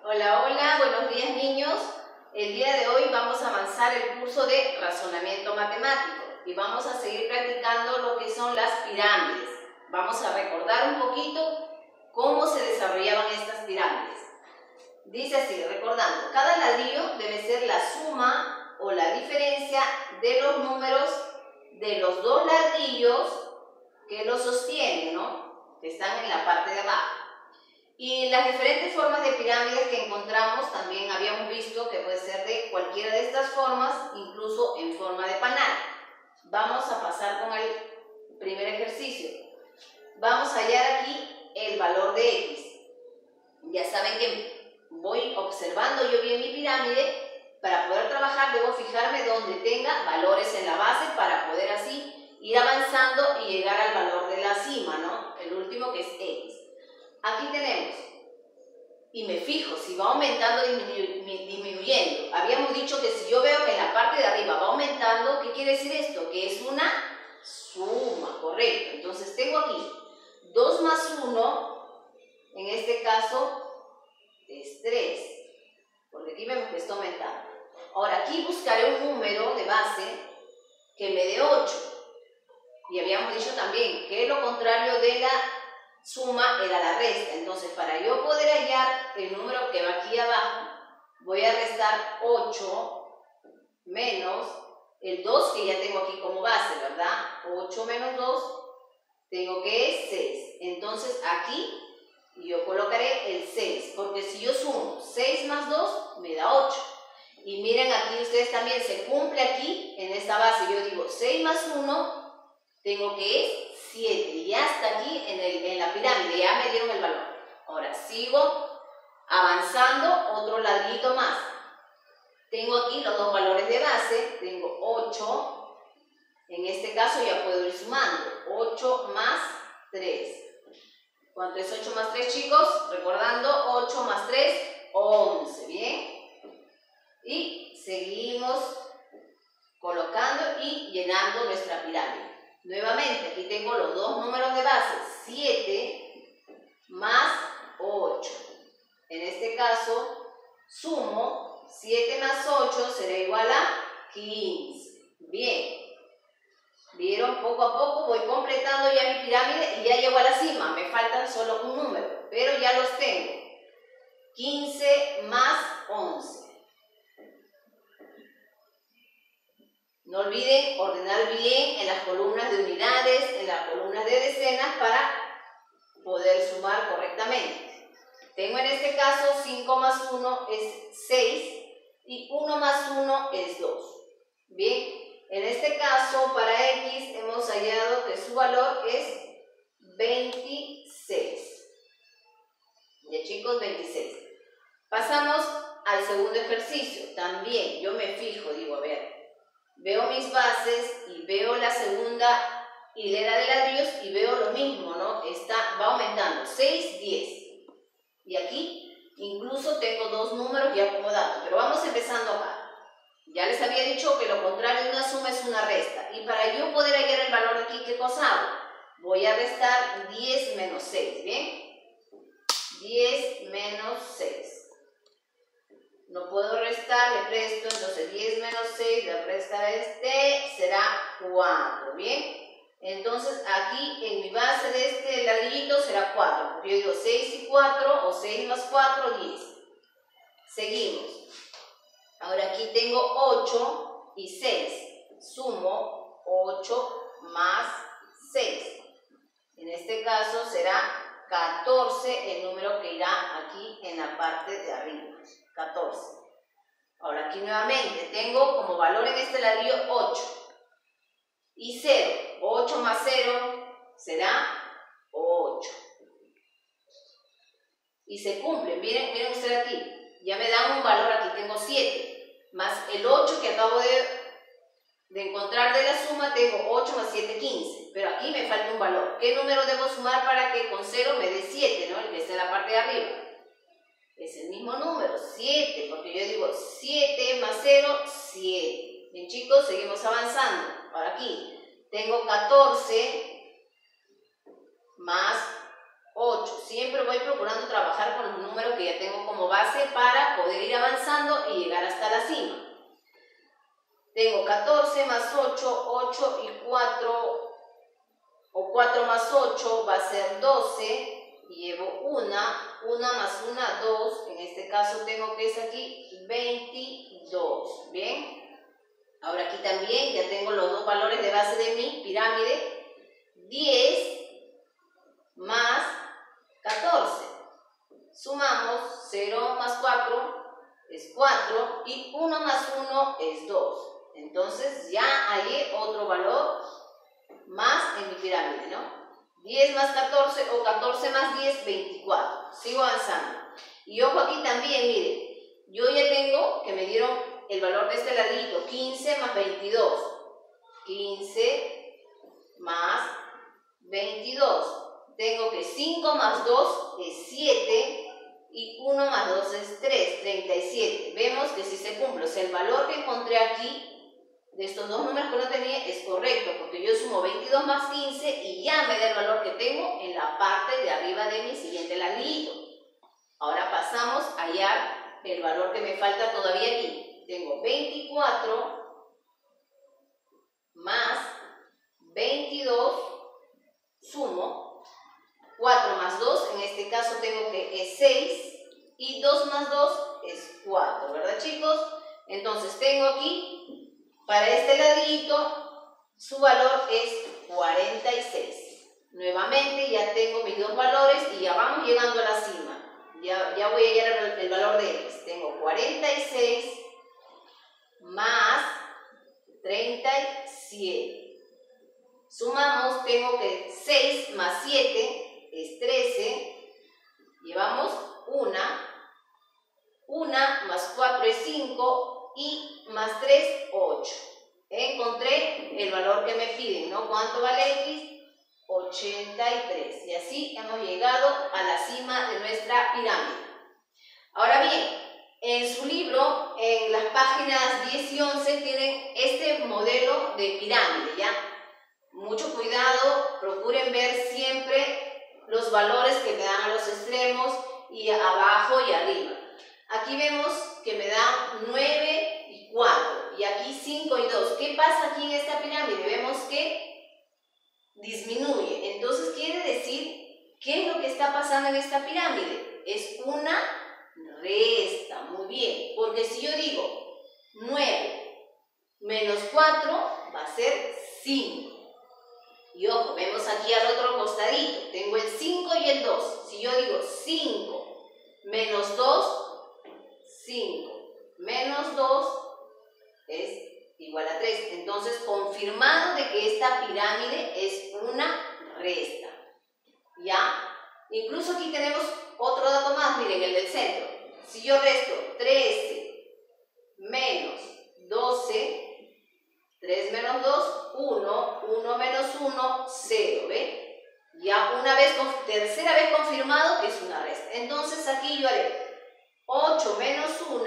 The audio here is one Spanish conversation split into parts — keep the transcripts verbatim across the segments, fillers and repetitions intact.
Hola, hola, buenos días niños. El día de hoy vamos a avanzar el curso de razonamiento matemático y vamos a seguir practicando lo que son las pirámides. Vamos a recordar un poquito cómo se desarrollaban estas pirámides. Dice así, recordando, cada ladrillo debe ser la suma o la diferencia de los números de los dos ladrillos que lo sostienen, ¿no? Que están en la parte de abajo. Y las diferentes formas de pirámides que encontramos también habíamos visto que puede ser de cualquiera de estas formas, incluso en forma de panal. Vamos a pasar con el primer ejercicio. Vamos a hallar aquí el valor de X. Ya saben que voy observando yo bien mi pirámide. Para poder trabajar debo fijarme donde tenga valores en la base para poder así ir avanzando y llegar al valor de la cima, ¿no? El último que es X. Aquí tenemos, y me fijo si va aumentando o disminu disminuyendo. Habíamos dicho que si yo veo que en la parte de arriba va aumentando, ¿qué quiere decir esto? Que es una suma, correcto. Entonces tengo aquí dos más uno, en este caso es tres, porque aquí vemos que está aumentando. Ahora aquí buscaré un número de base que me dé ocho. Y habíamos dicho también que lo contrario de la suma era la resta. Entonces, para yo poder hallar el número que va aquí abajo, voy a restar ocho menos el dos que ya tengo aquí como base, ¿verdad? ocho menos dos, tengo que es seis. Entonces, aquí yo colocaré el seis, porque si yo sumo seis más dos, me da ocho. Y miren, aquí ustedes también se cumple aquí, en esta base, yo digo seis más uno, tengo que es siete, y ya está aquí en, el, en la pirámide, ya me dieron el valor. Ahora sigo avanzando otro ladrillito más. Tengo aquí los dos valores de base, tengo ocho, en este caso ya puedo ir sumando, ocho más tres. ¿Cuánto es ocho más tres, chicos? Recordando, ocho más tres, once, ¿bien? Y seguimos colocando y llenando nuestra pirámide. Nuevamente, aquí tengo los dos números de base, siete más ocho. En este caso, sumo siete más ocho será igual a quince. Bien. ¿Vieron? Poco a poco voy completando ya mi pirámide y ya llego a la cima. Me faltan solo un número, pero ya los tengo. quince más once. No olviden ordenar bien en las columnas de unidades, en las columnas de decenas para poder sumar correctamente. Tengo en este caso cinco más uno es seis y uno más uno es dos. Bien, en este caso para X hemos hallado que su valor es veintiséis. Ya chicos, veintiséis. Pasamos al segundo ejercicio. También yo me fijo, digo, a ver. Veo mis bases y veo la segunda hilera de ladrillos y veo lo mismo, ¿no? Está, va aumentando, seis, diez. Y aquí incluso tengo dos números ya acomodados, pero vamos empezando acá. Ya les había dicho que lo contrario de una suma es una resta. Y para yo poder hallar el valor aquí, ¿qué cosa hago? Voy a restar diez menos seis, ¿bien? diez menos seis. No puedo restar, le presto, entonces diez menos seis, le presto a este, será cuatro, ¿bien? Entonces aquí en mi base de este ladrillito será cuatro, porque yo digo seis y cuatro, o seis más cuatro, diez. Seguimos. Ahora aquí tengo ocho y seis. Sumo ocho más seis. En este caso será catorce el número que irá aquí en la parte de arriba. catorce. Ahora aquí nuevamente tengo como valor en este ladrillo ocho y cero. ocho más cero será ocho. Y se cumple. Miren, miren ustedes aquí. Ya me dan un valor aquí. Tengo siete. Más el ocho que acabo de, de encontrar de la suma. Tengo ocho más siete, quince. Pero aquí me falta un valor. ¿Qué número debo sumar para que con cero me dé siete? ¿No? El que está en la parte de arriba. Es el mismo número, siete, porque yo digo siete más cero, siete. Bien chicos, seguimos avanzando. Ahora aquí tengo catorce más ocho. Siempre voy procurando trabajar con los números que ya tengo como como base para poder ir avanzando y llegar hasta la cima. Tengo catorce más ocho, ocho y cuatro, o cuatro más ocho va a ser doce. Y llevo una, una más una, dos, en este caso tengo que es aquí veintidós, ¿bien? Ahora aquí también ya tengo los dos valores de base de mi pirámide, diez más catorce, sumamos cero más cuatro es cuatro y uno más uno es dos, entonces ya hallé otro valor más en mi pirámide, ¿no? diez más catorce o catorce más diez, veinticuatro. Sigo avanzando. Y ojo aquí también, miren, yo ya tengo que me dieron el valor de este ladito, quince más veintidós. quince más veintidós. Tengo que cinco más dos es siete y uno más dos es tres, treinta y siete. Vemos que si se cumple, o sea, el valor que encontré aquí de estos dos números que no tenía es correcto, porque yo sumo veintidós más quince y ya me da el valor que tengo en la parte de arriba de mi siguiente ladrillito. Ahora pasamos a hallar el valor que me falta todavía aquí. Tengo veinticuatro más veintidós, sumo, cuatro más dos, en este caso tengo que es seis, y dos más dos es cuatro, ¿verdad, chicos? Entonces tengo aquí, para este ladrillito, su valor es cuarenta y seis. Nuevamente ya tengo mis dos valores y ya vamos llegando a la cima. Ya, ya voy a hallar el, el valor de ellos. Tengo cuarenta y seis más treinta y siete. Sumamos, tengo que seis más siete es trece. Llevamos una. una más cuatro es cinco. Y más tres, ocho. Encontré el valor que me piden, ¿no? ¿Cuánto vale X? ochenta y tres. Y así hemos llegado a la cima de nuestra pirámide. Ahora bien, en su libro, en las páginas diez y once, tienen este modelo de pirámide, ¿ya? Mucho cuidado, procuren ver siempre los valores que me dan a los extremos y abajo y arriba. Aquí vemos que me da nueve y cuatro y aquí cinco y dos. ¿Qué pasa aquí en esta pirámide? Vemos que disminuye. Entonces quiere decir, ¿qué es lo que está pasando en esta pirámide? Es una resta. Muy bien, porque si yo digo nueve menos cuatro va a ser cinco. Y ojo, vemos aquí al otro costadito. Tengo el cinco y el dos. Si yo digo cinco menos dos, cinco menos dos es igual a tres. Entonces, confirmado de que esta pirámide es una resta. ¿Ya? Incluso aquí tenemos otro dato más, miren, el del centro. Si yo resto trece menos doce, tres menos dos, uno, uno menos uno, cero, ¿ve? Ya una vez, tercera vez confirmado que es una resta. Entonces, aquí yo haré ocho menos uno,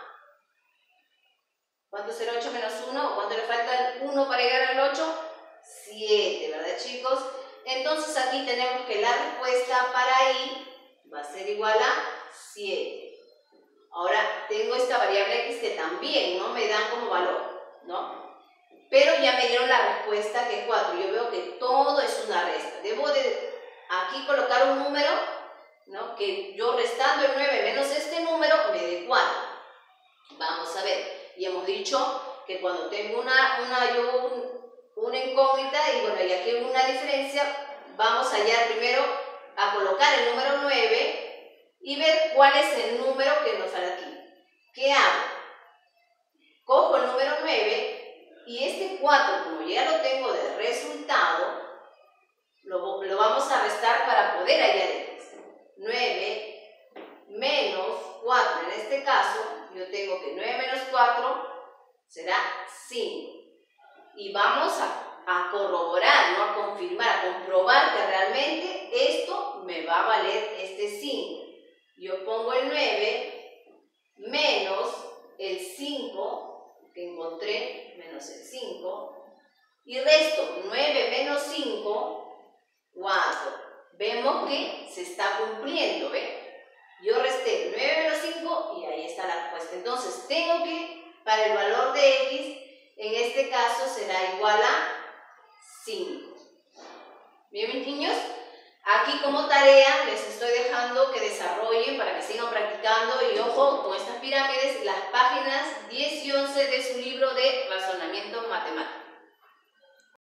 ¿cuánto será ocho menos uno? ¿Cuánto le falta el uno para llegar al ocho? siete, ¿verdad, chicos? Entonces aquí tenemos que la respuesta para i va a ser igual a siete. Ahora tengo esta variable x que también no me dan como valor, ¿no? Pero ya me dieron la respuesta que es cuatro. Yo veo que todo es una resta. Debo de aquí colocar un número, ¿no? Que yo restando el nueve menos este número me dé cuatro. Vamos a ver. Y hemos dicho que cuando tengo una, una, yo un, una incógnita y bueno, y aquí hay una diferencia, vamos a hallar primero a colocar el número nueve y ver cuál es el número que nos sale aquí. ¿Qué hago? Cojo el número nueve y este cuatro, como ya lo tengo de resultado, lo, lo vamos a restar para poder hallar x. nueve menos cuatro, en este caso, yo tengo que nueve menos cuatro será cinco. Y vamos a, a corroborar, ¿no? A confirmar, a comprobar que realmente esto me va a valer este cinco. Yo pongo el nueve menos el cinco que encontré, menos el cinco, y resto nueve menos cinco, cuatro. Vemos que se está cumpliendo, ¿ve? Yo resté nueve menos cinco. respuesta. Entonces, tengo que, para el valor de X, en este caso será igual a cinco. Bien, mis niños, aquí como tarea les estoy dejando que desarrollen para que sigan practicando y ojo con estas pirámides, las páginas diez y once de su libro de razonamiento matemático.